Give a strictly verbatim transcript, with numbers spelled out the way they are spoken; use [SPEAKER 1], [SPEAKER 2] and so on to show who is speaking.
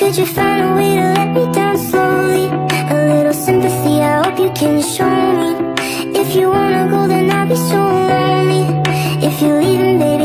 [SPEAKER 1] Could you find a way to let me down slowly? A little sympathy, I hope you can show me. If you wanna go, then I'll be so lonely. If you're leaving, baby,